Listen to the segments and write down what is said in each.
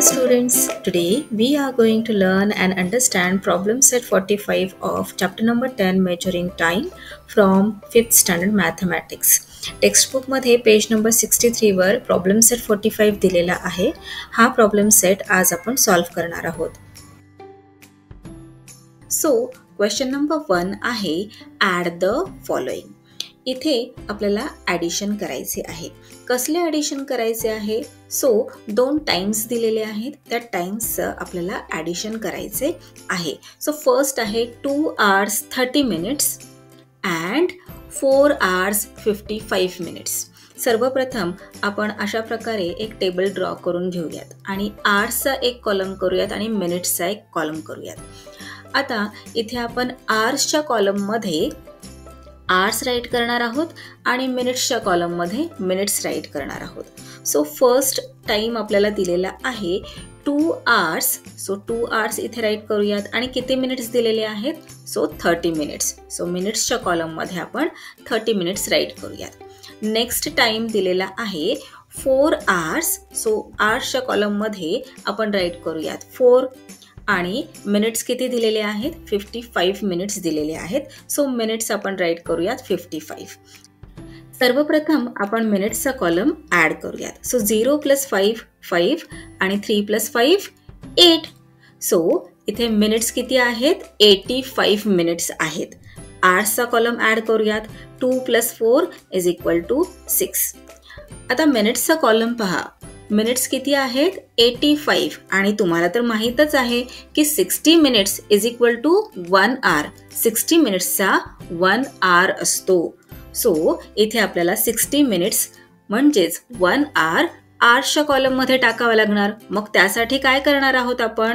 dear students, today we are going to learn and understand problem set 45 of chapter number 10 measuring time from 5th standard mathematics. Textbook मध्ये page number 63 वर problem set 45 दिलेला आहे. हा problem set आज आपण solve करणार आहोत. So question number 1 आहे ॲड द फॉलोइंग. इथे आपल्याला ॲडिशन करायचे आहे. कसले ॲडिशन करायचे आहे? सो 2 टाइम्स दिलेले आहेत. त्या टाइम्सचं आपल्याला ॲडिशन करायचे आहे. सो फर्स्ट आहे 2 hours 30 minutes and 4 hours 55 minutes. सर्वप्रथम आपण अशा प्रकारे एक टेबल ड्रॉ करून घेऊयात आणि आवर्सचा एक कॉलम करूयात आणि मिनिट्सचा एक कॉलम करूयात. आता इथे आपण आवर्सच्या कॉलममध्ये आवर्स राईट करणार आहोत आणि मिनिट्सच्या कॉलममध्ये मिनिट्स राईट करणार आहोत. सो फर्स्ट टाइम आपल्याला दिलेला आहे 2 hours. सो 2 hours इथे राईट करूयात आणि किती मिनिट्स दिलेले आहेत? So 30 minutes. सो मिनिट्सच्या कॉलममध्ये आपण 30 minutes राईट करूयात. नेक्स्ट टाइम दिलेला आहे 4 hours. सो आवर्सच्या कॉलममध्ये आपण राईट करूयात 4 आणि मिनिट्स किती दिलेले आहेत? 55 minutes दिलेले आहेत. सो मिनिट्स आपण राईट करूयात 55. सर्वप्रथम आपण मिनिट्सचा कॉलम ॲड करूयात. सो 0 + 5 5 आणि 3 + 5 8. सो इथे मिनिट्स किती आहेत? 85 minutes आहेत. आवर्सचा कॉलम ॲड करूयात. 2 + 4 = 6. आता मिनिट्सचा कॉलम पहा. मिनिट्स किती आहेत? 85 आणि तुम्हाला तर माहीतच आहे की 60 minutes = 1 hour. 60 minutesचा 1 hour असतो. सो इथे आपल्याला 60 minutes म्हणजेच 1 hour आवर्सच्या कॉलममध्ये टाकावं लागणार. मग त्यासाठी काय करणार आहोत आपण?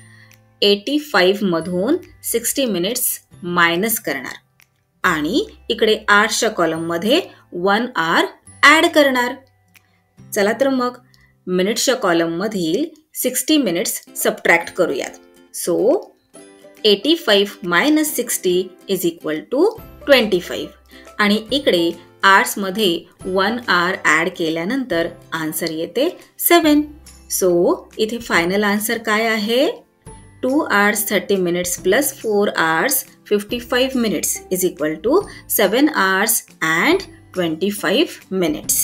85 मधून 60 minutes मायनस करणार आणि इकडे आवर्सच्या कॉलममध्ये 1 hour ॲड करणार. चला तर मग मिनिट्सच्या कॉलममधील 60 minutes सबट्रॅक्ट करूयात. सो 85 - 60 = 25 आणि इकडे आवर्समध्ये 1 hour ॲड केल्यानंतर आन्सर येते 7. सो इथे फायनल आन्सर काय आहे? 2 hours 30 minutes + 4 hours 55 minutes = 7 hours and 25 minutes.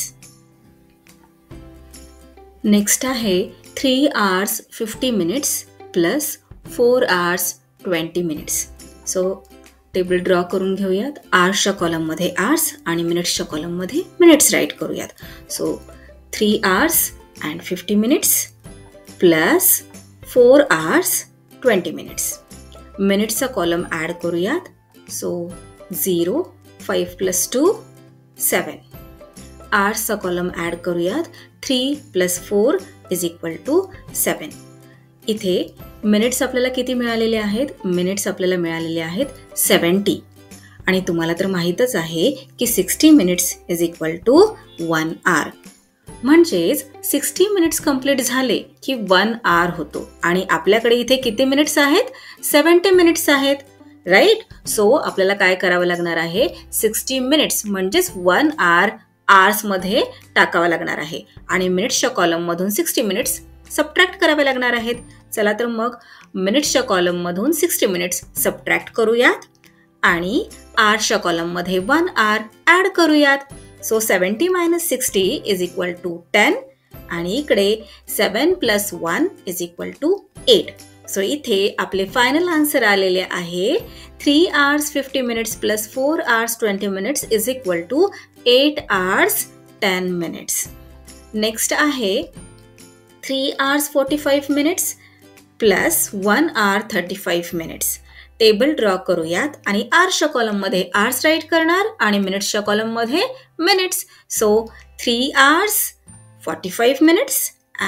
Next आहे 3 hours 50 minutes + 4 hours 20 minutes. So table draw करून घेऊयात. आवर्सच्या कॉलममध्ये आवर्स आणि मिनिट्सच्या कॉलममध्ये मिनिट्स राईट करूयात. So 3 hours and 50 minutes + 4 hours 20 minutes. मिनिट्सचा कॉलम ॲड करूयात. सो 0 5 + 2 7. आवर्सचा कॉलम ॲड करूयात. 3 + 4 = 7. इथे मिनिट्स आपल्याला किती मिळालेले आहेत? मिनिट्स आपल्याला मिळालेले आहेत 70 आणि तुम्हाला तर माहीतच आहे की 60 minutes = 1 hour. म्हणजेच 60 minutes कंप्लीट झाले की 1 hour होतो आणि आपल्याकडे इथे किती मिनिट्स आहेत? 70 minutes आहेत. राईट. सो आपल्याला काय करावं लागणार आहे? 60 minutes म्हणजेच 1 hour आवर्समध्ये टाकावं लागणार आहे आणि मिनिट्सच्या कॉलममधून 60 minutes सबट्रॅक्ट करावे लागणार आहेत. चला तर मग मिनिट्सच्या कॉलममधून 60 minutes सबट्रॅक्ट करूयात आणि आवर्सच्या कॉलममध्ये 1 hour ॲड करूयात. सो 70 - 60 = 10 आणि इकडे 7 + 1 = 8. सो इथे आपले फायनल आन्सर आलेले आहे 3 hours 50 minutes + 4 hours 20 minutes = 8 hours 10 minutes. Next आहे 3 hours 45 minutes + 1 hour 35 minutes. Table draw करूयात आणि आवर्सच्या कॉलममध्ये आवर्स राईट करणार आणि मिनिट्सच्या कॉलममध्ये minutes. So 3 hours 45 minutes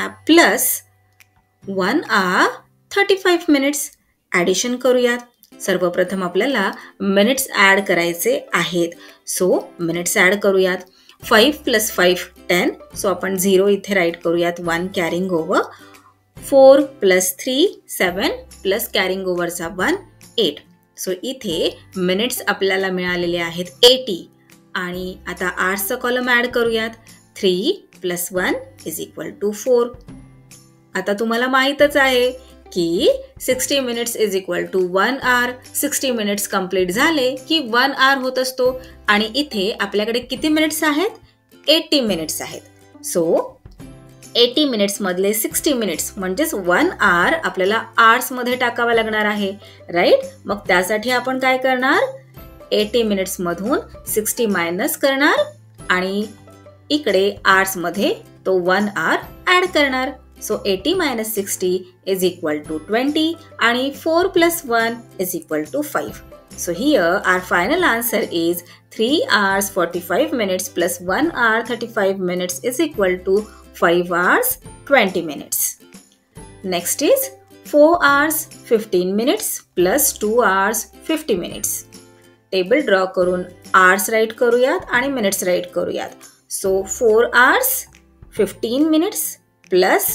+ 1 hour 35 minutes. Addition करूयात. सर्वप्रथम आपल्याला मिनिट्स ॲड करायचे आहेत. सो मिनिट्स ॲड करूयात. 5 + 5 10. सो आपण 0 इथे राईट करूयात. 1 कॅरिंग ओव्हर. 4 + 3 7 + कॅरिंग ओव्हरचा 1 8. सो इथे मिनिट्स आपल्याला मिळालेले आहेत 80 आणि आता आवर्सचा कॉलम ॲड करूयात. 3 + 1 = 4. आता तुम्हाला माहीतच आहे की 60 minutes is equal to 1 hour. 60 minutes complete झाले की 1 आवर होत असतो आणि इथे आपल्याकडे किती मिनिट्स आहेत? 80 मिनिट्स आहेत. सो 80 मिनिट्स मधले 60 मिनिट्स म्हणजेच 1 आवर आपल्याला आवर्स मध्ये टाकावा लागणार आहे, राईट? मग त्यासाठी आपण काय करणार? 80 मिनिट्स मधून 60 मायनस करणार आणि इकडे आवर्स मध्ये तो 1 आवर ऍड करणार. So 80 minus 60 is equal to 20 and 4 plus 1 is equal to 5. So here our final answer is 3 hours 45 minutes plus 1 hour 35 minutes is equal to 5 hours 20 minutes. Next is 4 hours 15 minutes plus 2 hours 50 minutes. Table draw करून hours write करूयात आणि minutes write करूयात. So 4 hours 15 minutes plus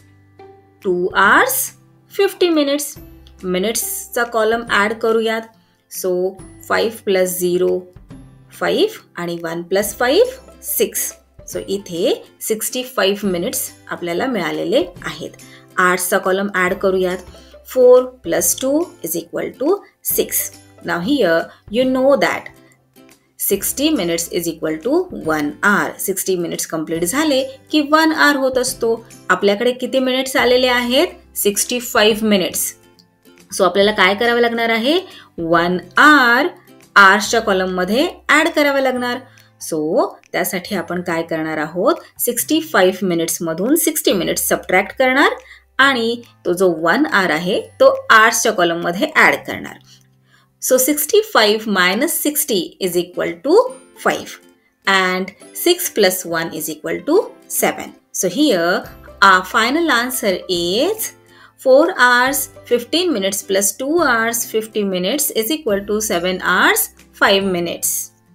2 hours 50 minutes. मिनिट्सचा column add करूयात. So 5 plus 0 5 आणि 1 plus 5 6. So इथे 65 minutes आपल्याला मिळालेले आहेत. आवर्सचा कॉलम ॲड करूयात. 4 plus 2 is equal to 6. Now here you know that 60 minutes is equal to 1 hour. 60 minutes complete झाले की 1 आवर होत असतो. आपल्याकडे किती मिनिट्स आलेले आहेत? 65 मिनिट्स. सो आपल्याला काय करावं लागणार आहे? 1 आवर आवर्सच्या कॉलममध्ये ॲड करावं लागणार. सो त्यासाठी आपण काय करणार आहोत? 65 मिनिट्समधून 60 मिनिट्स सबट्रॅक्ट करणार आणि तो जो 1 आवर आहे तो आवर्सच्या कॉलममध्ये ॲड करणार. So 65 minus 60 is equal to 5 and 6 plus 1 is equal to 7. So here our final answer is 4 hours 15 minutes plus 2 hours 50 minutes is equal to 7 hours 5 minutes.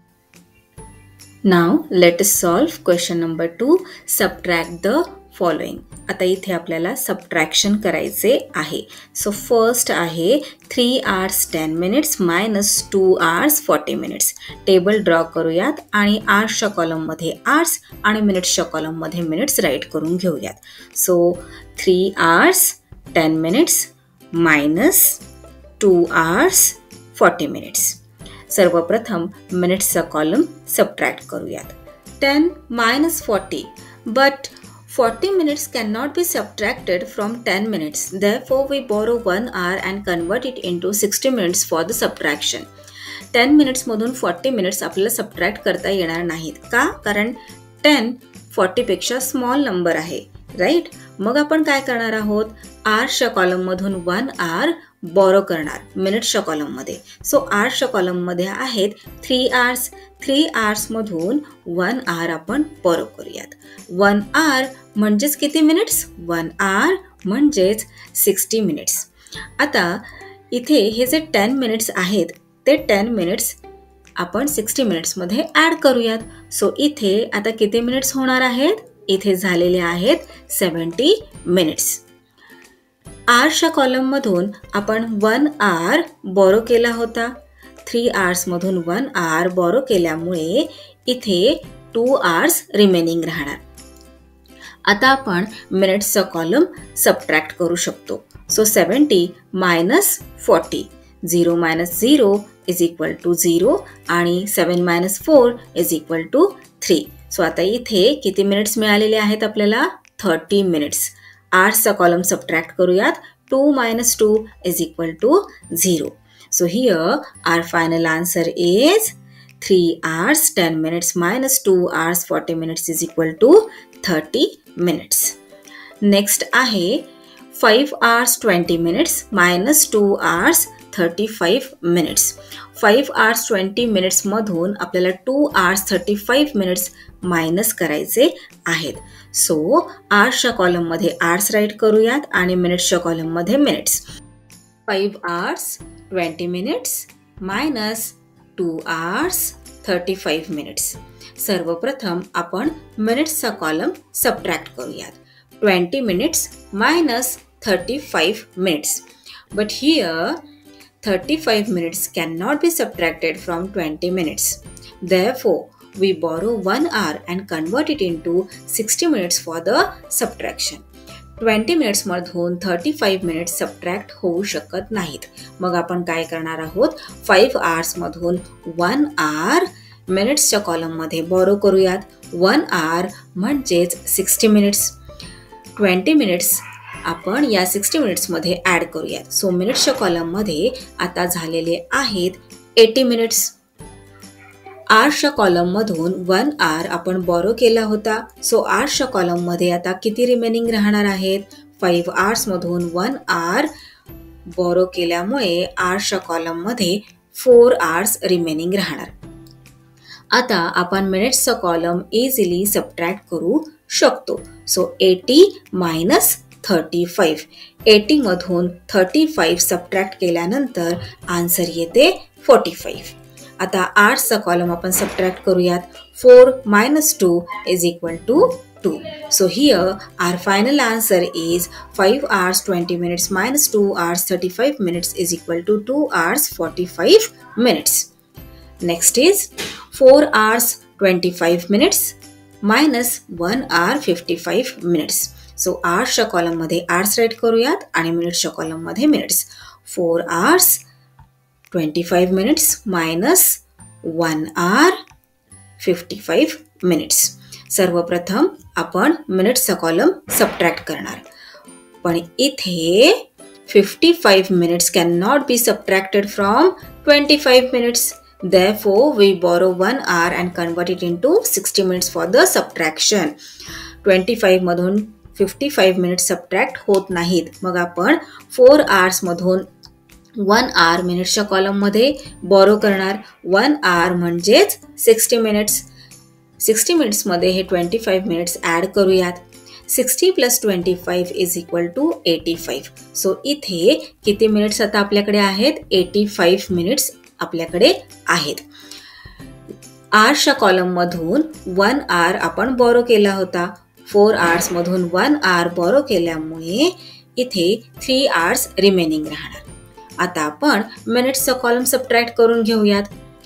Now let us solve question number 2. Subtract the following. आता इथे आपल्याला subtraction करायचे आहे. So first आहे 3 hours 10 minutes minus 2 hours 40 minutes. Table draw करूयात आणि आवर्सच्या कॉलममध्ये hours आणि मिनिट्सच्या कॉलममध्ये मिनिट्स राईट करून घेऊयात. So 3 hours 10 minutes minus 2 hours 40 minutes. सर्वप्रथम मिनिट्सचा कॉलम सबट्रॅक्ट करूयात. 10 minus 40 but 40 minutes cannot be subtracted from 10 minutes. Therefore, we borrow 1 hour and convert it into 60 minutes for the subtraction. 10 minutes मधून 40 minutes आपल्याला subtract करता येणार नाहीत. का? कारण 10 40 पेक्षा स्मॉल नंबर आहे, राईट? मग आपण काय करणार आहोत? आवर्सच्या कॉलममधून 1 hour बॉरो करणार मिनिट्सच्या कॉलममध्ये. सो आवर्सच्या कॉलममध्ये आहेत 3 hours. 3 hours मधून 1 hour आपण बॉरो करूयात. 1 hour म्हणजेच किती मिनिट्स? 1 hour म्हणजेच 60 मिनिट्स. आता इथे हे जे 10 मिनिट्स आहेत ते 10 मिनिट्स आपण 60 मिनिट्समध्ये ॲड करूयात. सो इथे आता किती मिनिट्स होणार आहेत? इथे झालेले आहेत 70 मिनिट्स. आवर्सच्या कॉलममधून आपण 1 hour बॉरो केला होता. 3 hours मधून 1 hour बॉरो केल्यामुळे इथे 2 hours रिमेनिंग राहणार. आता आपण मिनिट्सचा कॉलम सबट्रॅक्ट करू शकतो. So 70 minus 40. 0 minus 0 is equal to 0 आणि 7 minus 4 is equal to 3. So आता इथे किती मिनिट्स मिळालेले आहेत आपल्याला? 30 मिनिट्स. आवर्सचा कॉलम सबट्रॅक्ट करूयात. 2 minus 2 is equal to 0. So here our final answer is 3 hours 10 minutes minus 2 hours 40 minutes is equal to 30 minutes. Next आहे 5 hours 20 minutes minus 2 hours 35 minutes. 5 hours 20 minutes मधून आपल्याला 2 hours 35 minutes minus करायचे आहेत. So आवर्सच्या कॉलममध्ये hours right करूयात आणि मिनिट्सच्या कॉलममध्ये minutes. 5 hours 20 minutes minus 2 hours 35 minutes. सर्वप्रथम आपण मिनिट्सचा कॉलम सबट्रॅक्ट करूयात. 20 minutes minus 35 minutes. But here 35 minutes cannot be subtracted from 20 minutes. Therefore, we borrow 1 hour and convert it into 60 minutes for the subtraction. 20 मिनिट्समधून 35 minutes subtract होऊ शकत नाहीत. मग आपण काय करणार आहोत, 5 आवर्समधून 1 आवर मिनिट्सच्या कॉलममध्ये बॉरो करूयात. 1 आवर म्हणजेच 60 मिनिट्स. 20 मिनिट्स आपण या 60 मिनिट्समध्ये ॲड करूयात. सो मिनिट्सच्या कॉलममध्ये आता झालेले आहेत 80 मिनिट्स. आवर्सच्या कॉलममधून 1 आवर आपण बॉरो केला होता. सो आवर्सच्या कॉलममध्ये आता किती रिमेनिंग राहणार आहेत, 5 आवर्समधून 1 आवर बॉरो केल्यामुळे आवर्सच्या कॉलममध्ये 4 आवर्स रिमेनिंग राहणार. आता आपण मिनिट्सचा कॉलम इझिली सबट्रॅक्ट करू शकतो. So 80 minus 35. 80 मधून 35 सबट्रॅक्ट केल्यानंतर आन्सर येते 45. आता आवर्सचा कॉलम आपण सबट्रॅक्ट करूयात. 4 minus 2 is equal to 2. So here our final answer is 5 hours 20 minutes minus 2 hours 35 minutes is equal to 2 hours 45 minutes. Next is 4 hours 25 minutes minus 1 hour 55 minutes. So आवर्सच्या कॉलममध्ये hours right करूयात आणि मिनिट्सच्या कॉलममध्ये minutes. 4 hours 25 minutes minus 1 hour 55 minutes. सर्वप्रथम आपण मिनिट्सचा column subtract करणार. पण इथे 55 minutes cannot be subtracted from 25 minutes. Therefore, we borrow 1 hour and convert it into 60 minutes for the subtraction. 25 मधून 55 minutes सबट्रॅक्ट होत नाहीत. मग आपण 4 hours मधून 1 hour मिनिट्सच्या कॉलममध्ये बॉरो करणार. 1 hour म्हणजेच 60 मिनिट्स. 60 मिनिट्समध्ये हे 25 मिनिट्स ॲड करूयात. 60 + 25 is equal to 85. सो इथे किती मिनिट्स आता आपल्याकडे आहेत, 85 मिनिट्स आपल्याकडे आहेत. आवर्सच्या कॉलममधून 1 hour आपण बॉरो केला होता. 4 hours मधून 1 hour बॉरो केल्यामुळे इथे 3 hours रिमेनिंग राहणार. आता आपण मिनिट्सचा कॉलम सबट्रॅक्ट करून घेऊयात.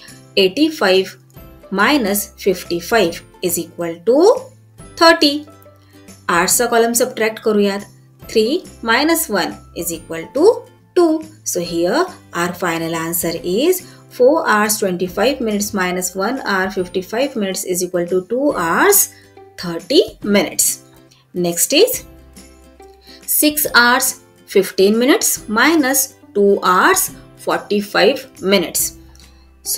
85 minus 55 is equal to 30. आवर्सचा कॉलम सबट्रॅक्ट करूयात. 3 minus 1 is equal to 2. So here our final answer is 4 hours 25 minutes minus 1 hour 55 minutes is equal to 2 hours 30 minutes. Next is 6 hours 15 minutes minus 2 hours 45 minutes. So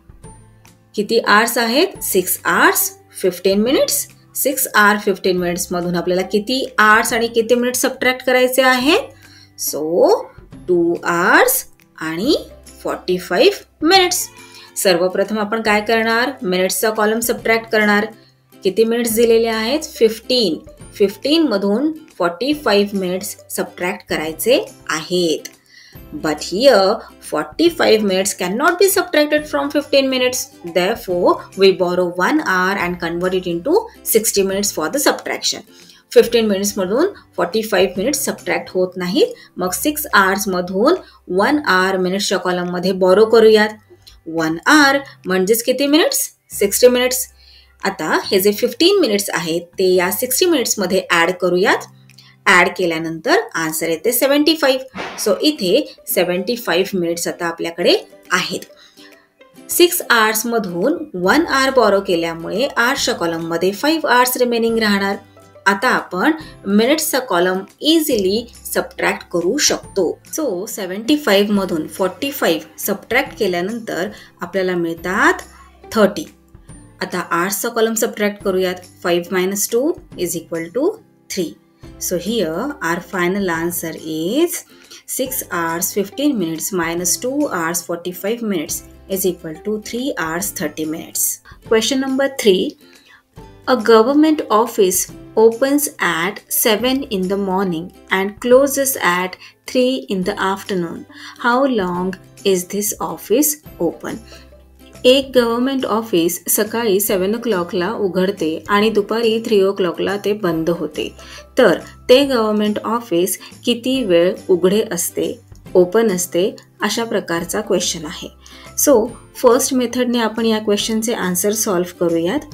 किती hours आहेत, 6 hours 15 minutes. 6 hour 15 minutes मधून आपल्याला किती hours आणि किती minutes subtract करायचे आहेत. So 2 hours आणि 45 minutes. सर्वप्रथम आपण काय करणार, मिनिट्सचा कॉलम सबट्रॅक्ट करणार. किती मिनिट्स दिलेले आहेत, 15. 15 मधून 45 मिनिट्स सबट्रॅक्ट करायचे आहेत. But here 45 minutes cannot be subtracted from 15 minutes. Therefore, we borrow 1 hour and convert it into 60 minutes for the subtraction. 15 minutes मधून 45 minutes subtract होत नाहीत. मग 6 hours मधून 1 hour मिनिट्सच्या कॉलममध्ये बॉरो करूयात. 1 hour म्हणजेच किती मिनिट्स, 60 minutes. आता हे जे 15 minutes आहेत ते या 60 minutes मध्ये ॲड करूयात. ॲड केल्यानंतर आन्सर येते 75. सो इथे 75 मिनिट्स आता आपल्याकडे आहेत. 6 hours मधून 1 hour बॉरो केल्यामुळे आवर्सच्या कॉलममध्ये 5 hours रिमेनिंग राहणार. आता आपण मिनिट्सचा कॉलम इझिली सबट्रॅक्ट करू शकतो. सो 75 मधून 45 सबट्रॅक्ट केल्यानंतर आपल्याला मिळतात 30. आता आवर्सचा कॉलम सबट्रॅक्ट करूयात. 5 minus 2 is equal to 3. So here our final answer is 6 hours 15 minutes minus 2 hours 45 minutes is equal to 3 hours 30 minutes. Question number 3. A government office opens at 7 in the morning and closes at 3 in the afternoon. How long is this office open? एक government office सकाळी 7 o'clockला उघडते आणि दुपारी 3 o'clockला ते बंद होते. तर ते गव्हर्नमेंट ऑफिस किती वेळ उघडे असते, ओपन असते, अशा प्रकारचा क्वेश्चन आहे. सो फर्स्ट मेथडने आपण या क्वेश्चनचे आन्सर सॉल्व्ह करूयात.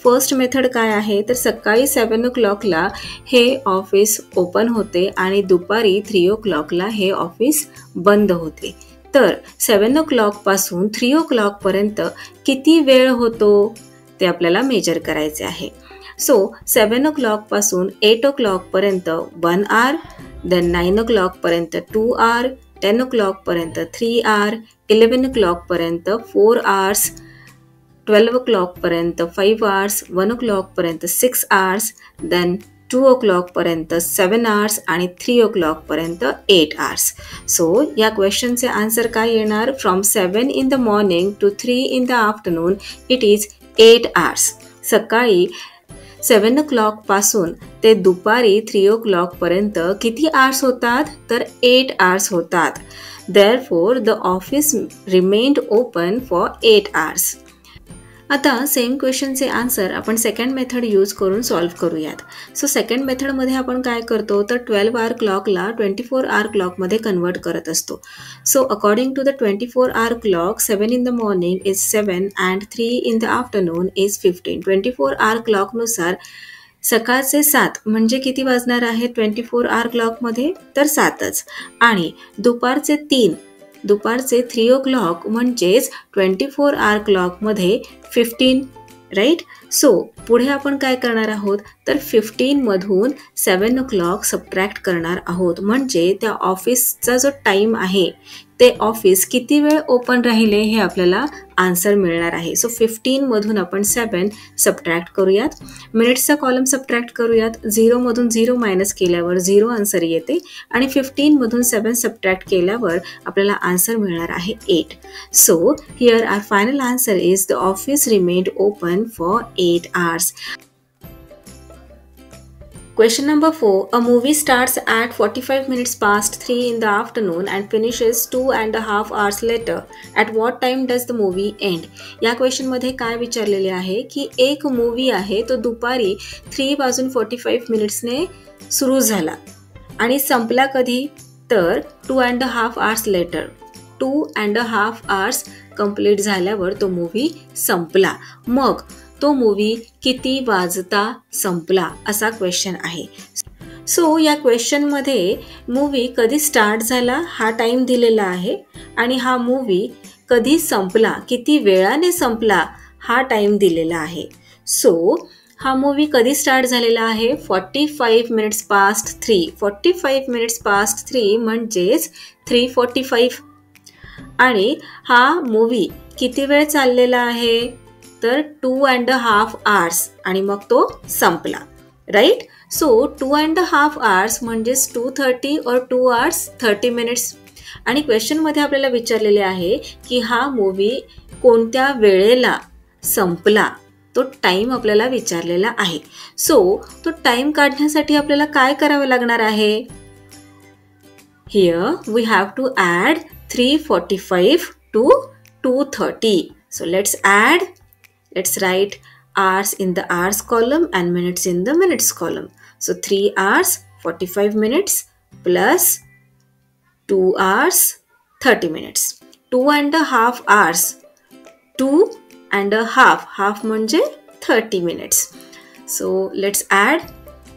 फर्स्ट मेथड काय आहे तर सकाळी 7 o'clockला हे ऑफिस ओपन होते आणि दुपारी 3 o'clockला हे ऑफिस बंद होते. तर 7 o'clock पासून 3 o'clock पर्यंत किती वेळ होतो ते आपल्याला मेजर करायचे आहे. सो 7 o'clock पासून 8 o'clock पर्यंत 1 hour, देन 9 o'clock पर्यंत 2 hour, 10 o'clock पर्यंत 3 hour, 11 o'clock पर्यंत 4 hours, 12 o'clock पर्यंत 5 hours, 1 o'clock पर्यंत 6 hours, देन 2 o'clock पर्यंत 7 hours आणि 3 o'clock पर्यंत 8 hours. सो या क्वेश्चनचे आन्सर काय येणार? From 7 in the morning to 3 in the afternoon it is 8 hours. सकाळी 7 o'clock पासून ते दुपारी 3 o'clock पर्यंत किती आवर्स होतात तर 8 hours होतात. Therefore, the office remained open for 8 hours. आता सेम क्वेश्चनचे आन्सर आपण सेकंड मेथड यूज करून सॉल्व्ह करूयात. सो सेकंड मेथडमध्ये आपण काय करतो तर 12 hour क्लॉकला 24 hour क्लॉकमध्ये कन्वर्ट करत असतो. So according to the 24 hour clock 7 in the morning is 7 and 3 in the afternoon is 15. 24 hour क्लॉकनुसार सकाळचे 7 म्हणजे किती वाजणार आहे 24 hour क्लॉकमध्ये तर 7च आणि दुपारचे 3 o'clock म्हणजेच 24 hour क्लॉकमध्ये 15 राईट. सो पुढे आपण काय करणार आहोत तर 15 मधून 7 o'clock सबट्रॅक्ट करणार आहोत म्हणजे त्या ऑफिसचा जो टाइम आहे ते ऑफिस किती वेळ ओपन राहिले हे आपल्याला आन्सर मिळणार आहे. सो 15 मधून आपण 7 सबट्रॅक्ट करूयात. मिनिट्सचा कॉलम सबट्रॅक्ट करूयात. 0 मधून 0 मायनस केल्यावर 0 आन्सर येते आणि 15 मधून 7 सबट्रॅक्ट केल्यावर आपल्याला आन्सर मिळणार आहे 8. So here our final answer is the office remained open for 8 hours. Question number 4. A movie starts at 45 minutes past 3 in the afternoon and finishes 2.5 hours later. At what time does the movie end? या क्वेश्चनमध्ये काय विचारलेले आहे की एक movie आहे तो दुपारी 3:45 मिनिट्सने सुरू झाला आणि संपला कधी तर 2.5 hours later. 2.5 hours कंप्लीट झाल्यावर तो मूवी संपला. मग तो मूवी किती वाजता संपला असा क्वेश्चन आहे. सो या क्वेश्चनमध्ये मूवी कधी स्टार्ट झाला हा टाइम दिलेला आहे आणि हा मूवी कधी संपला किती वेळाने संपला हा टाइम दिलेला आहे. सो हा मूवी कधी स्टार्ट झालेला आहे 45 minutes past 3. 45 minutes past 3 म्हणजेच 3:45 आणि हा मूवी किती वेळ चाललेला आहे तर 2.5 hours आणि मग तो संपला राईट. सो 2.5 hours म्हणजेच 2:30 or 2 hours 30 minutes. आणि क्वेश्चनमध्ये आपल्याला विचारलेले आहे की हा मूवी कोणत्या वेळेला संपला तो टाइम आपल्याला विचारलेला आहे. सो तो टाइम काढण्यासाठी आपल्याला काय करावे लागणार आहे here we have to add 3:45 to 2:30. So let's write hours in the hours column and minutes in the minutes column. So 3 hours 45 minutes plus 2 hours 30 minutes. 2.5 hours. 2.5 half म्हणजे 30 minutes. So let's add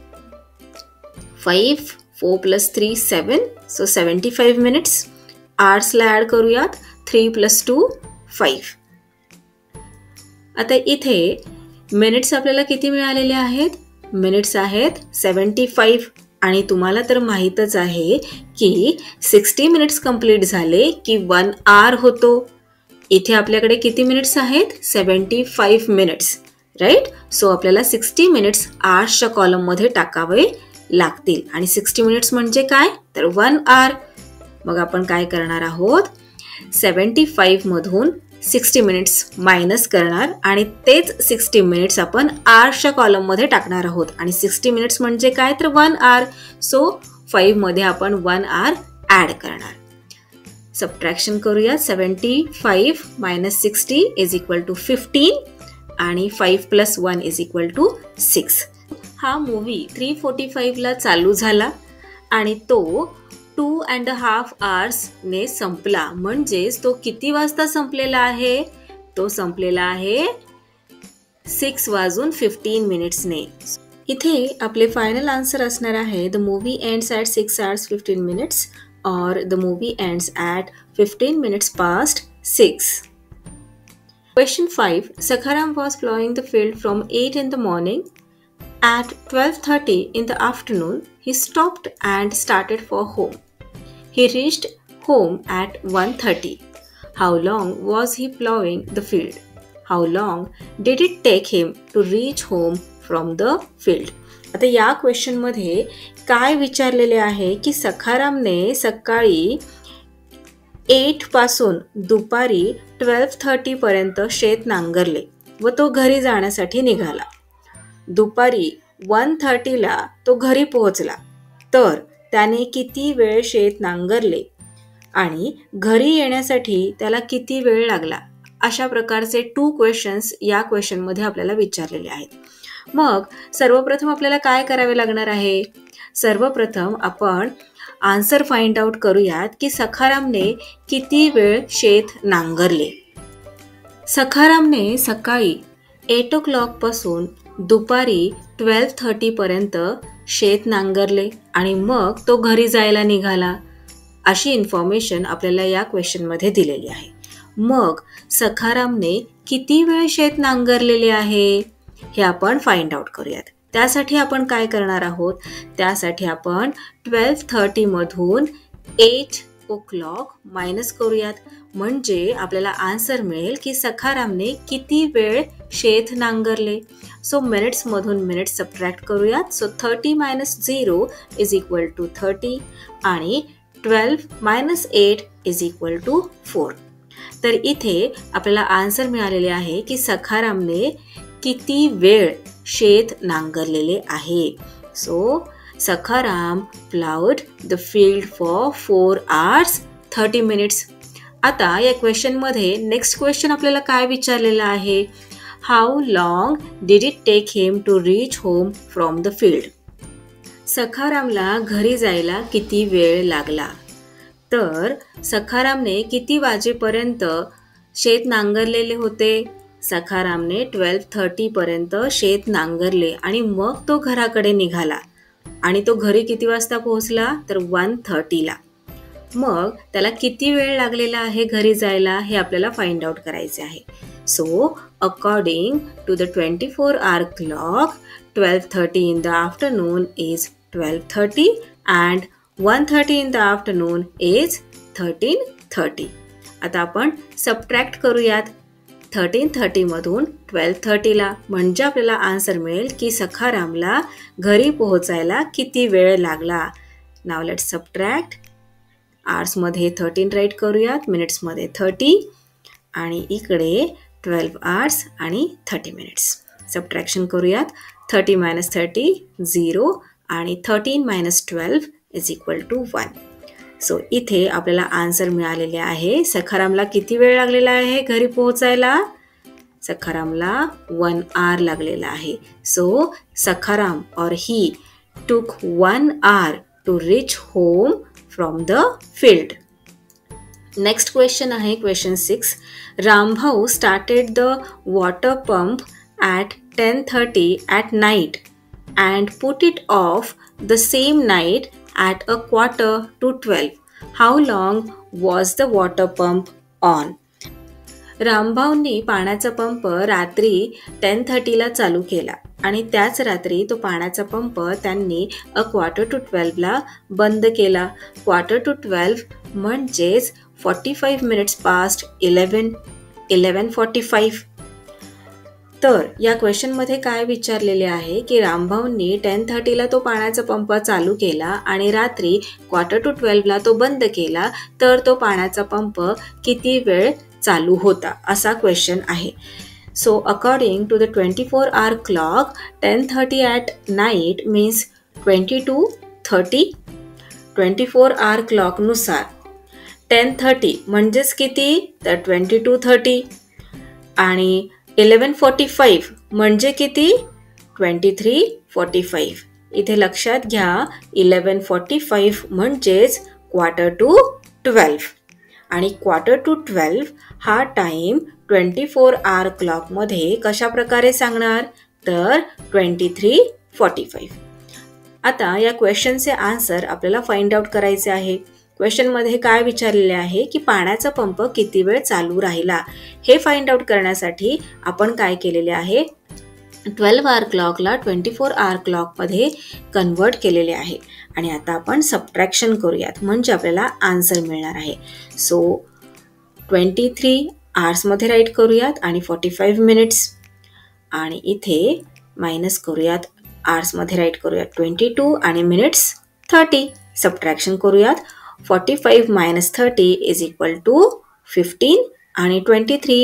5 4 plus 3 7. So 75 minutes. hours ला add करूयात 3 plus 2 5. आता इथे minutes आपल्याला किती मिळालेले आहेत minutes आहेत 75 आणि तुम्हाला तर माहीतच आहे की 60 मिनिट्स कंप्लीट झाले की 1 hour होतो. इथे आपल्याकडे किती मिनिट्स आहेत 75 मिनिट्स राईट. सो आपल्याला 60 मिनिट्स आवर्सच्या कॉलममध्ये टाकावे लागतील आणि 60 मिनिट्स म्हणजे काय तर 1 hour. मग आपण काय करणार आहोत 75 मधून 60 मिनिट्स मायनस करणार आणि तेच 60 मिनिट्स आपण आवर्सच्या कॉलममध्ये टाकणार आहोत आणि 60 मिनिट्स म्हणजे काय तर 1 hour. सो 5 मध्ये आपण 1 hour ॲड करणार. सबट्रॅक्शन करूया 75 minus 60 is equal to 15 आणि 5 plus 1 is equal to 6. हा मूवी 3:45 ला चालू झाला आणि तो 2.5 hours ने संपला म्हणजेच तो किती वाजता संपलेला आहे तो संपलेला आहे 6:15 इथे आपले फायनल आन्सर असणार आहे the movie ends at 6:15 or the movie ends at 15 minutes past 6. Question 5. Sakharam was plowing the field from 8 in the morning. At 12:30 in the afternoon, he stopped and started for home. He reached home at 1:30. How long was he plowing the field? How long did it take him to reach home from the field? आता या क्वेश्चनमध्ये काय विचारलेले आहे की सखारामने सकाळी 8 पासून दुपारी 12:30 पर्यंत शेत नांगरले व तो घरी जाण्यासाठी निघाला. दुपारी 1:30ला तो घरी पोहोचला. तर त्याने किती वेळ शेत नांगरले आणि घरी येण्यासाठी त्याला किती वेळ लागला? अशा प्रकारचे 2 क्वेश्चन्स या क्वेश्चनमध्ये आपल्याला विचारलेले आहेत. मग सर्वप्रथम आपल्याला काय करावे लागणार आहे? सर्वप्रथम आपण आन्सर फाइंड आउट करूयात की सखारामने किती वेळ शेत नांगरले. सखारामने सकाळी 8 o'clock पासून दुपारी 12:30 पर्यंत शेत नांगरले आणि मग तो घरी जायला निघाला. अशी इन्फॉर्मेशन आपल्याला या क्वेश्चनमध्ये दिलेली आहे. मग सखारामने किती वेळ शेत नांगरलेले आहे हे आपण फाइंड आउट करूयात. त्यासाठी आपण काय करणार आहोत? त्यासाठी आपण 12:30 मधून 8 o'clock मायनस करूयात. म्हणजे आपल्याला आन्सर मिळेल की सखारामने किती वेळ शेत नांगरले. सो मिनिट्स मधून मिनिट्स सबट्रॅक्ट करूयात. सो 30 - 0 = 30 आणि 12 - 8 = 4. तर इथे आपल्याला आन्सर मिळालेले आहे की सखारामने किती वेळ शेत नांगरलेले आहे. So Sakharam ploughed the field for 4 hours 30 minutes. आता या क्वेश्चनमध्ये नेक्स्ट क्वेश्चन आपल्याला काय विचारलेलं आहे? How long did it take him to reach home from the field? सखारामला घरी जायला किती वेळ लागला? तर सखारामने किती वाजेपर्यंत शेत नांगरलेले होते? सखारामने 12:30 पर्यंत शेत नांगरले आणि मग तो घराकडे निघाला आणि तो घरी किती वाजता पोहोचला? तर 1:30ला. मग त्याला किती वेळ लागलेला आहे घरी जायला हे आपल्याला फाइंड आउट करायचे आहे. So according to the 24-hour clock, 12:30 in the afternoon is 12:30 and 1:30 in the afternoon is 13:30. आता आपण सबट्रॅक्ट करूयात 13:30 मधून 12:30ला. म्हणजे आपल्याला आन्सर मिळेल की सखारामला घरी पोहोचायला किती वेळ लागला. Now let's subtract. आवर्समध्ये 13 राईट करूयात, मिनिट्समध्ये 30 आणि इकडे 12 hours आणि 30 minutes. सबट्रॅक्शन करूयात. 30 - 30 0 आणि 13 - 12 = 1. सो इथे आपल्याला आन्सर मिळालेले आहे. सखारामला किती वेळ लागलेला आहे घरी पोहोचायला? सखारामला 1 hour लागलेला आहे. सो सखाराम और he took 1 hour to reach home from the field. Next question आहे question 6. Rambhau started the water pump at 10:30 at night and put it off the same night at 11:45. How long was the water pump on? रामभाऊंनी पाण्याचा pump रात्री 10:30ला चालू केला आणि त्याच रात्री तो पाण्याचा पंप त्यांनी 11:45ला बंद केला. 11:45 म्हणजेच 45 minutes past 11:45. तर या क्वेश्चनमध्ये काय विचारलेले आहे की रामभाऊंनी 10:30ला तो पाण्याचा पंप चालू केला आणि रात्री 11:45ला तो बंद केला. तर तो पाण्याचा पंप किती वेळ चालू होता असा क्वेश्चन आहे. So according to the 24-hour clock, 10:30 at night means 22:30. 24-hour clock नुसार 10:30 म्हणजेच किती? तर 22:30 आणि 11:45 म्हणजे किती? 23:45. इथे लक्षात घ्या 11:45 म्हणजेच 11:45 आणि 11:45 हा टाईम 24 आवर क्लॉकमध्ये कशा प्रकारे सांगणार? तर 23:45. आता या क्वेश्चनचे आन्सर आपल्याला फाइंड आउट करायचे आहे. क्वेश्चनमध्ये काय विचारलेले आहे की पाण्याचा पंप किती वेळ चालू राहिला, हे फाइंड आउट करण्यासाठी आपण काय केलेले आहे, 12 आवर क्लॉकला 24 आवर क्लॉकमध्ये कन्वर्ट केलेले आहे. आणि आता आपण सबट्रॅक्शन करूयात, म्हणजे आपल्याला आन्सर मिळणार आहे. सो 23 आवर्समध्ये राईट करूयात आणि 45 मिनिट्स, आणि इथे मायनस करूयात, आवर्समध्ये राईट करूयात 22 आणि मिनिट्स 30. सबट्रॅक्शन करूयात, 45 minus 30 is equal to 15 आणि 23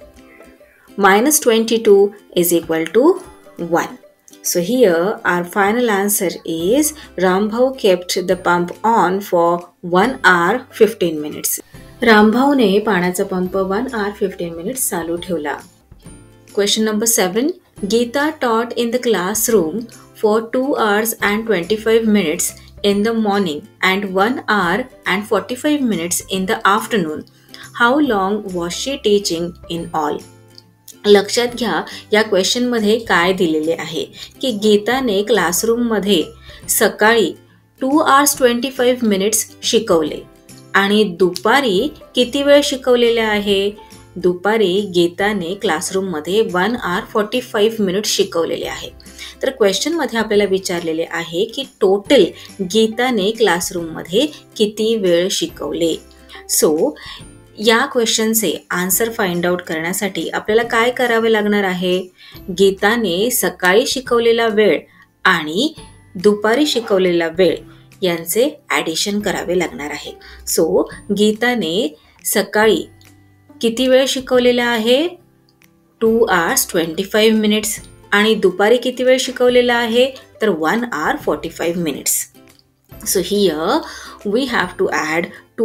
minus 22 is equal to 1. So here our final answer is Rambhau kept the pump on for 1 hour 15 minutes. रामभाऊने पाण्याचा पंप 1 hour 15 minutes चालू ठेवला. Question number 7. Geeta taught in the classroom for 2 hours and 25 minutes in the morning and 1 hour and 45 minutes in the afternoon. How long was she teaching in all? लक्षात घ्या, या क्वेश्चनमध्ये काय दिलेले आहे की गीताने क्लासरूममध्ये सकाळी 2 hours 25 minutes शिकवले आणि दुपारी किती वेळ शिकवलेले आहे? दुपारी गीताने क्लासरूममध्ये 1 hour 45 minutes शिकवलेले आहे. तर क्वेश्चनमध्ये आपल्याला विचारलेले आहे की टोटल गीताने क्लासरूममध्ये किती वेळ शिकवले. सो या क्वेश्चनचे आन्सर फाइंड आउट करण्यासाठी आपल्याला काय करावे लागणार आहे? गीताने सकाळी शिकवलेला वेळ आणि दुपारी शिकवलेला वेळ यांचे ॲडिशन करावे लागणार आहे. सो गीताने सकाळी किती वेळ शिकवलेला आहे? 2 hours 25 minutes. आणि दुपारी किती वेळ शिकवलेला आहे? तर 1 hour 45 minutes. So here we have to add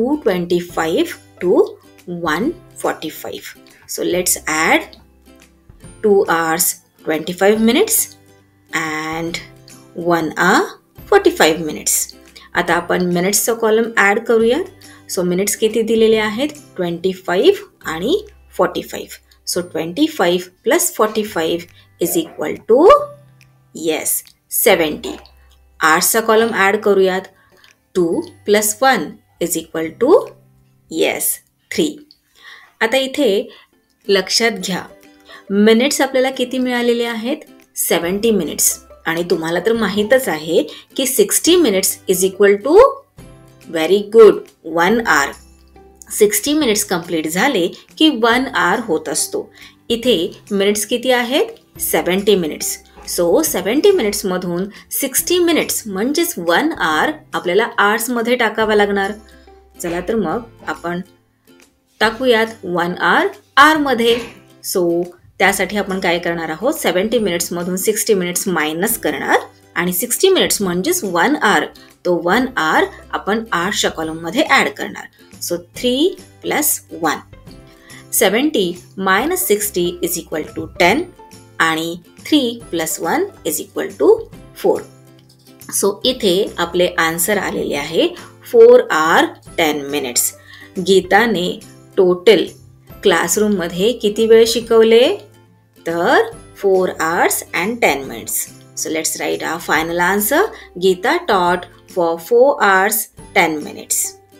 225 to 145. So let's add 2 hours 25 minutes and 1 hour 45 minutes. आता आपण मिनिट्सचा कॉलम ॲड करूयात. सो मिनिट्स किती दिलेले आहेत? 25 आणि 45. So 25 plus 45 is equal to 70. आर्ट्सचा कॉलम ॲड करूयात. 2 plus 1 is equal to 3. आता इथे लक्षात घ्या, मिनिट्स आपल्याला किती मिळालेले आहेत? 70 मिनिट्स. आणि तुम्हाला तर माहीतच आहे की 60 minutes is equal to very good 1 hour. 60 minutes complete झाले की 1 hour होत असतो. इथे मिनिट्स किती आहेत? 70 मिनिट्स. सो 70 मिनिट्समधून 60 मिनिट्स म्हणजेच 1 hour आपल्याला आर्ट्समध्ये टाकावा लागणार. चला तर मग आपण टाकूयात 1 hour आरमध्ये. सो त्यासाठी आपण काय करणार आहोत? 70 मिनिट्समधून 60 मिनिट्स मायनस करणार आणि 60 मिनिट्स म्हणजेच 1 hour, तो 1 hour आपण आर्ट्सच्या कॉलममध्ये ॲड करणार. So 3 plus 1. 70 minus 60 is equal to 10 आणि 3 plus 1 is equal to 4. So इथे आपले आन्सर आलेले आहे 4 hour 10 minutes. गीताने टोटल क्लासरूममध्ये किती वेळ शिकवले? तर 4 hours and 10 minutes. So let's write our final answer. Geeta taught for 4 hours 10 minutes.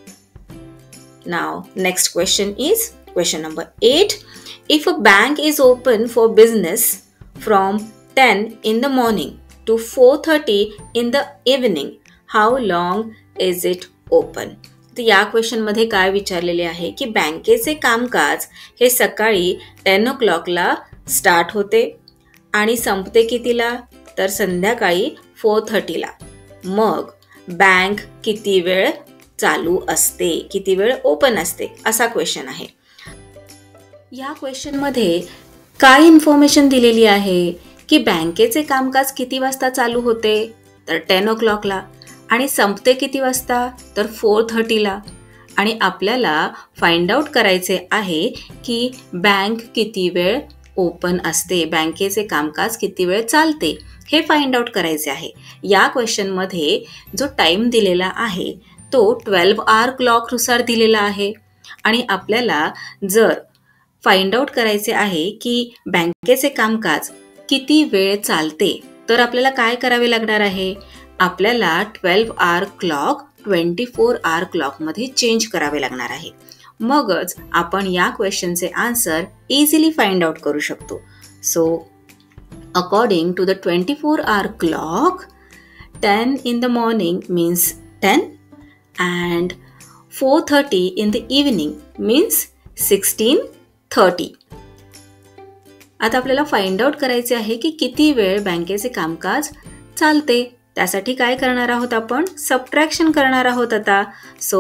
Now next question is question number 8. If a bank is open for business from 10 in the morning to 4:30 in the evening, how long is it open? तर या क्वेश्चनमध्ये काय विचारलेले आहे की बँकेचे कामकाज हे सकाळी 10 o'clockला स्टार्ट होते आणि संपते कितीला? तर संध्याकाळी 4:30ला. मग बँक किती वेळ चालू असते, किती वेळ ओपन असते, असा क्वेश्चन आहे. या क्वेश्चनमध्ये काय इन्फॉर्मेशन दिलेली आहे की बँकेचे कामकाज किती वाजता चालू होते? तर 10 o'clockला. आणि संपते किती वाजता? तर 4:30ला. आणि आपल्याला फाइंड आउट करायचे आहे की बँक किती वेळ ओपन असते, बँकेचे कामकाज किती वेळ चालते, हे फाइंड आउट करायचे आहे. या क्वेश्चनमध्ये जो टाईम दिलेला आहे तो 12 hour क्लॉकनुसार दिलेला आहे. आणि आपल्याला जर फाइंड आउट करायचे आहे की बँकेचे कामकाज किती वेळ चालते, तर आपल्याला काय करावे लागणार आहे? आपल्याला 12 आवर क्लॉक 24 आवर क्लॉकमध्ये चेंज करावे लागणार आहे. मगच आपण या क्वेश्चनचे आन्सर इझिली फाइंड आउट करू शकतो. So according to the 24 hour clock, 10 in the morning means 10 and 4:30 in the evening means 16:30. आता आपल्याला फाइंड आउट करायचे आहे की किती वेळ बँकेचे कामकाज चालते. त्यासाठी काय करणार आहोत? आपण सबट्रॅक्शन करणार आहोत आता. So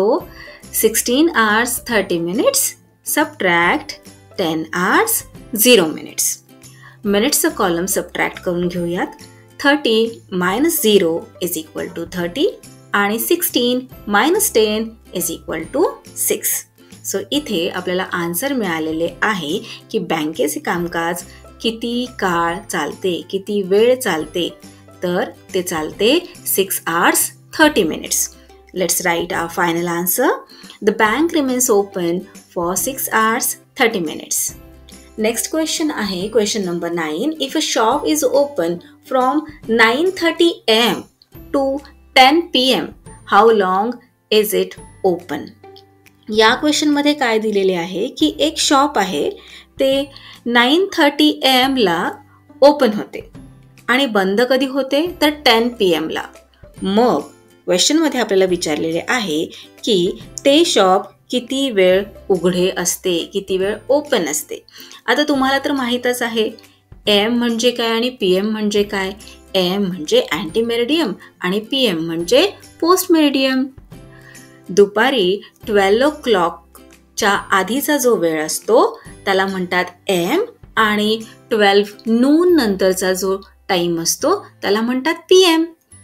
16 hours 30 minutes subtract 10 hours 0 minutes. मिनिट्सचं कॉलम सबट्रॅक्ट करून घेऊयात. 30 minus 0 is equal to 30 आणि 16 minus 10 is equal to 6. So इथे आपल्याला आन्सर मिळालेले आहे की बँकेचे कामकाज किती काळ चालते, किती वेळ चालते, तर ते चालते 6 hours 30 minutes. Let's write our final answer. The bank remains open for 6 hours 30 minutes. Next question आहे question number 9. If a shop is open from 9:30 am to 10 pm, how long is it open? या क्वेश्चनमध्ये काय दिलेले आहे की एक shop आहे ते 9:30 am ला ओपन होते आणि बंद कधी होते? तर 10 pm ला. मग क्वेश्चनमध्ये आपल्याला विचारलेले आहे की ते शॉप किती वेळ उघडे असते, किती वेळ ओपन असते. आता तुम्हाला तर माहीतच आहे एम म्हणजे काय आणि पी एम म्हणजे काय. एम म्हणजे अँटी मेरिडियम आणि पी एम म्हणजे पोस्ट मेरिडियम. दुपारी 12 o'clockच्या आधीचा जो वेळ असतो त्याला म्हणतात एम आणि 12 noon नंतरचा जो टाइम असतो त्याला म्हणतात पी एम.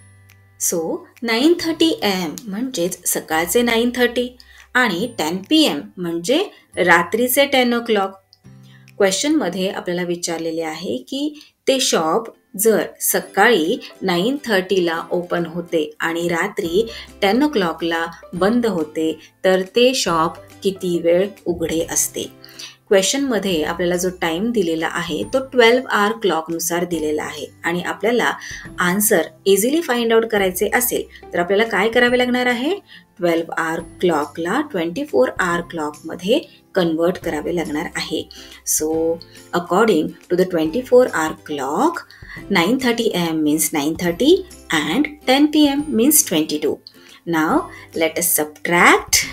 सो 9:30 am म्हणजेच सकाळचे 9:30 आणि 10 PM म्हणजे रात्रीचे 10 o'clock. क्वेश्चनमध्ये आपल्याला विचारलेले आहे की ते शॉप जर सकाळी 9:30 ला ओपन होते आणि रात्री 10 o'clock ला बंद होते, तर ते शॉप किती वेळ उघडे असते. क्वेश्चनमध्ये आपल्याला जो टाइम दिलेला आहे तो 12 hour क्लॉकनुसार दिलेला आहे आणि आपल्याला आन्सर इझिली फाइंड आउट करायचे असेल तर आपल्याला काय करावे लागणार आहे? 12 hour क्लॉकला 24 hour क्लॉकमध्ये कन्वर्ट करावे लागणार आहे. So according to the 24 hour clock, 9:30 am means 9:30 and 10 PM means 22. Now let us subtract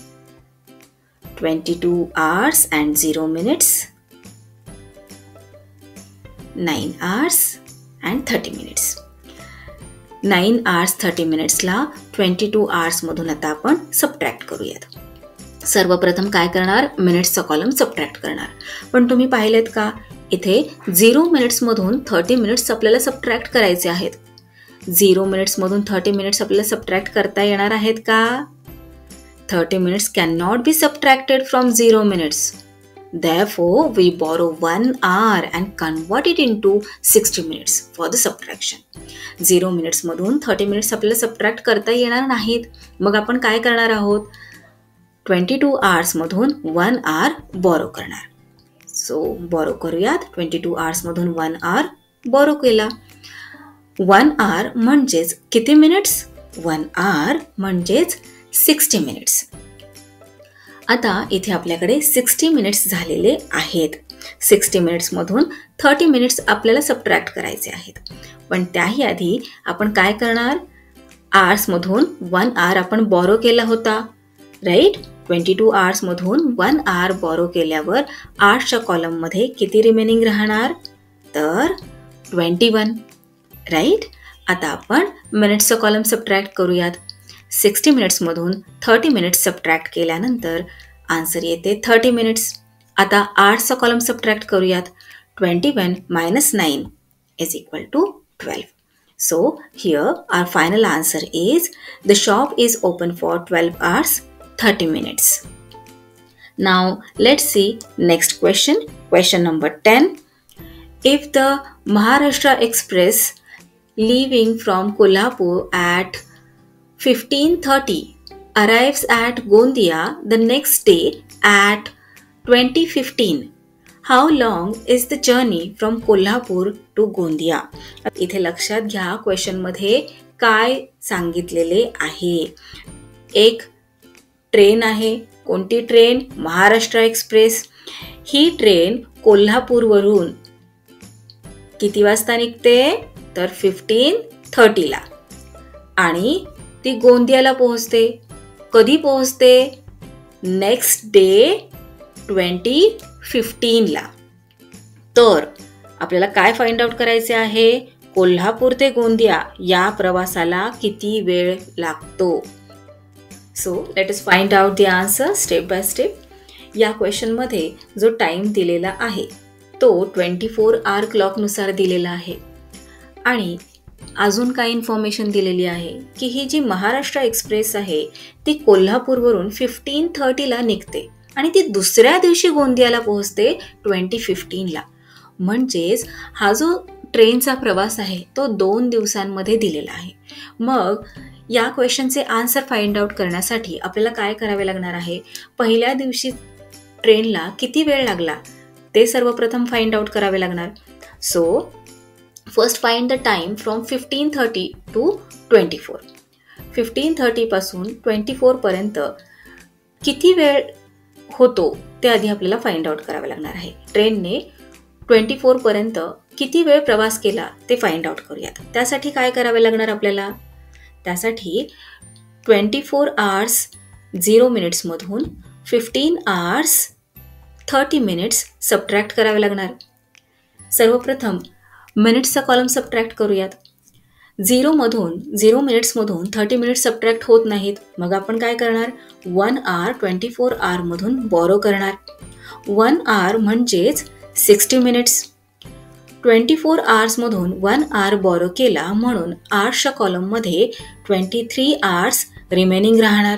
22 hours and 0 minutes, 9 hours and 30 minutes. 9 hours 30 minutes ला 22 hours मधून आता आपण सबट्रॅक्ट करूयात. सर्वप्रथम काय करणार? मिनिट्सचा कॉलम सबट्रॅक्ट करणार. पण तुम्ही पाहिलेत का इथे 0 minutes मधून 30 minutes आपल्याला सबट्रॅक्ट करायचे आहेत. 0 minutes मधून 30 minutes आपल्याला सबट्रॅक्ट करता येणार आहेत का? 30 minutes cannot be subtracted from 0 minutes. Therefore, we borrow 1 hour and convert it into 60 minutes for the subtraction. 0 minutes मधून 30 minutes आपल्याला सबट्रॅक्ट करता येणार नाहीत. मग आपण काय करणार आहोत? 22 hours मधून 1 hour borrow करणार. सो borrow करूयात. 22 hours मधून 1 hour borrow केला. 1 hour म्हणजेच किती मिनिट्स? 1 hour म्हणजेच 60 minutes. आता इथे आपल्याकडे 60 minutes झालेले आहेत. 60 minutes मधून 30 minutes आपल्याला सबट्रॅक्ट करायचे आहेत. पण त्याही आधी आपण काय करणार? आवर्स मधून 1 hour आपण बॉरो केला होता, राईट? 22 hours मधून 1 hour बॉरो केल्यावर आवर्सच्या कॉलम मध्ये किती रिमेनिंग राहणार? तर 21, राईट? आता आपण मिनिट्सचा कॉलम सबट्रॅक्ट करूयात. 60 minutes मधून 30 minutes सबट्रॅक्ट केल्यानंतर आन्सर येते 30 minutes. आता आवर्सचा कॉलम सबट्रॅक्ट करूयात. 21 minus 9 is equal to 12. So here our final answer is the shop is open for 12 hours 30 minutes. Now let's see next question. Question number 10. If the Maharashtra Express leaving from Kolhapur at 15:30 arrives at Gondia the next day at 20:15, how long is the journey from Kolhapur to Gondia. इथे लक्षात घ्या क्वेश्चनमध्ये काय सांगितलेले आहे. एक train आहे. कोणती train? Maharashtra express. ही ट्रेन कोल्हापूरवरून किती वाजता निघते? तर 15:30 ला आणि ती गोंदियाला पोहोचते. कधी पोहोचते? नेक्स्ट डे 2015 ला. तर आपल्याला काय फाइंड आउट करायचे आहे? कोल्हापूर ते गोंदिया या प्रवासाला किती वेळ लागतो? So let us find out the answer step by step. या क्वेश्चनमध्ये जो टाइम दिलेला आहे तो 24 आवर क्लॉकनुसार दिलेला आहे आणि अजून काय इन्फॉर्मेशन दिलेली आहे की ही जी महाराष्ट्र एक्सप्रेस आहे ती कोल्हापूरवरून 15:30 ला निघते आणि ती दुसऱ्या दिवशी गोंदियाला पोहोचते 2015 ला. म्हणजेच हा जो ट्रेनचा प्रवास आहे तो 2 दिवसांमध्ये दिलेला आहे. मग या क्वेश्चनचे आन्सर फाइंड आउट करण्यासाठी आपल्याला काय करावे लागणार आहे? पहिल्या दिवशी ट्रेनला किती वेळ लागला ते सर्वप्रथम फाइंड आउट करावे लागणार. So first find the time from 15:30 to 24. 15:30 पासून 24 पर्यंत किती वेळ होतो ते आधी आपल्याला फाइंड आउट करावे लागणार आहे. ट्रेनने 24 पर्यंत किती वेळ प्रवास केला ते फाइंड आउट करूयात. त्यासाठी काय करावे लागणार आपल्याला? त्यासाठी 24 hours 0 minutes मधून 15 hours 30 minutes सबट्रॅक्ट करावे लागणार. सर्वप्रथम मिनिट्सचा कॉलम सबट्रॅक्ट करूयात. 0 minutes मधून 30 minutes सबट्रॅक्ट होत नाहीत. मग आपण काय करणार? 1 hour 24 hour मधून बॉरो करणार. 1 hour म्हणजेच 60 minutes. 24 hours मधून 1 hour बॉरो केला म्हणून आर्सच्या कॉलममध्ये 23 hours रिमेनिंग राहणार.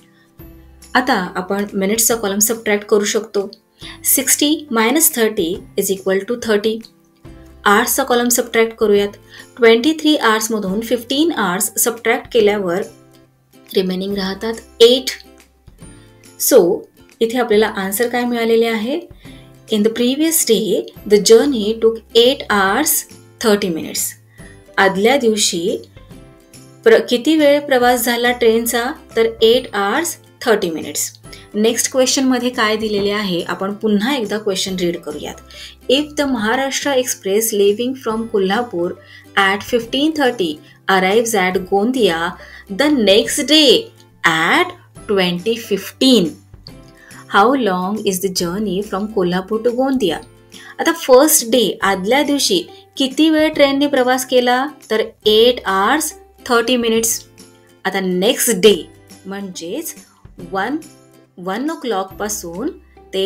आता आपण मिनिट्सचा कॉलम सबट्रॅक्ट करू शकतो. 60 - 30 = 30. आर्सचा कॉलम सबट्रॅक्ट करूयात. 23 hours मधून 15 hours सबट्रॅक्ट केल्यावर रिमेनिंग राहतात 8. सो इथे आपल्याला आन्सर काय मिळालेले आहे? In the previous day, the journey took 8 hours 30 minutes. आदल्या दिवशी किती वेळ प्रवास झाला ट्रेनचा? तर 8 hours 30 minutes. नेक्स्ट क्वेश्चनमध्ये काय दिलेले आहे आपण पुन्हा एकदा क्वेश्चन रीड करूयात. If the Maharashtra express living from Kolhapur at 15:30 arrives at Gondia the next day at 2015. How long is the journey from Kolhapur to Gondia. आता फर्स्ट डे आदल्या दिवशी किती वेळ ट्रेनने प्रवास केला? तर 8 hours 30 minutes. आता नेक्स्ट डे म्हणजेच 1 o'clock पासून ते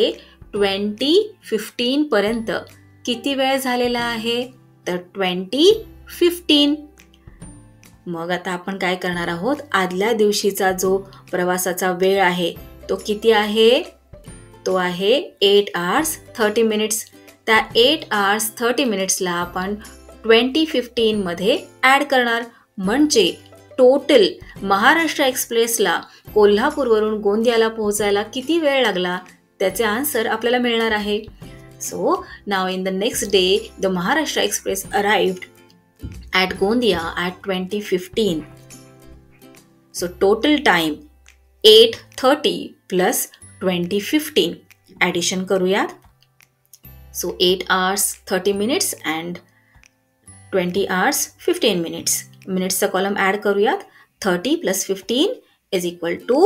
2015 पर्यंत किती वेळ झालेला आहे? तर 2015. मग आता आपण काय करणार आहोत? आदल्या दिवशीचा जो प्रवासाचा वेळ आहे तो किती आहे? तो आहे 8 hours 30 minutes. त्या 8 hours 30 minutesला आपण 2015 मध्ये ॲड करणार. म्हणजे टोटल महाराष्ट्र एक्सप्रेसला कोल्हापूरवरून गोंदियाला पोहोचायला किती वेळ लागला त्याचे आन्सर आपल्याला मिळणार आहे. So now in the next day the Maharashtra express arrived at Gondia at 2015. So total time 8:30 plus 2015. Addition करूयात. So 8 hours 30 minutes and 20 hours 15 minutes. मिनिट्सचा कॉलम ॲड करूयात. 30 + 15 =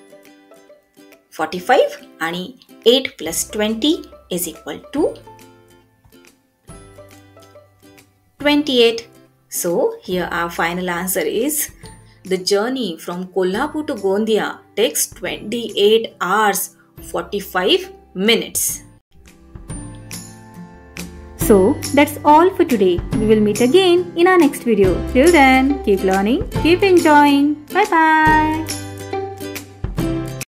45 आणि 8 + 20 = 28. So here our final answer is the journey from Kolhapur to Gondia takes 28 hours 45 minutes. So that's all for today. We will meet again in our next video. Till then, keep learning, keep enjoying. Bye bye.